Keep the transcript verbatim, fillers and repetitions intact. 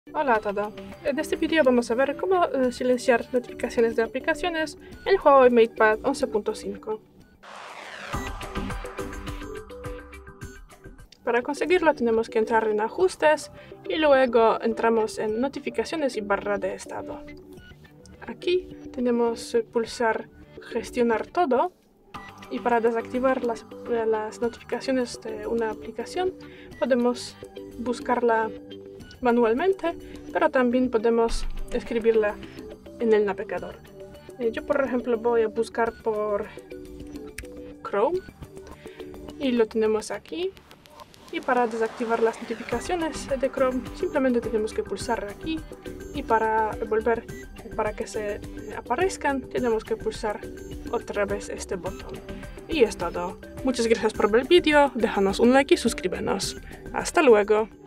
Hola a todos. En este video vamos a ver cómo eh, silenciar notificaciones de aplicaciones en Huawei MatePad once punto cinco. Para conseguirlo tenemos que entrar en Ajustes y luego entramos en Notificaciones y barra de estado. Aquí tenemos que pulsar Gestionar todo, y para desactivar las, las notificaciones de una aplicación podemos buscarla manualmente, pero también podemos escribirla en el navegador. Eh, yo por ejemplo voy a buscar por Chrome y lo tenemos aquí. Y para desactivar las notificaciones de Chrome simplemente tenemos que pulsar aquí, y para volver para que se aparezcan tenemos que pulsar otra vez este botón. Y es todo. Muchas gracias por ver el vídeo, déjanos un like y suscríbenos. Hasta luego.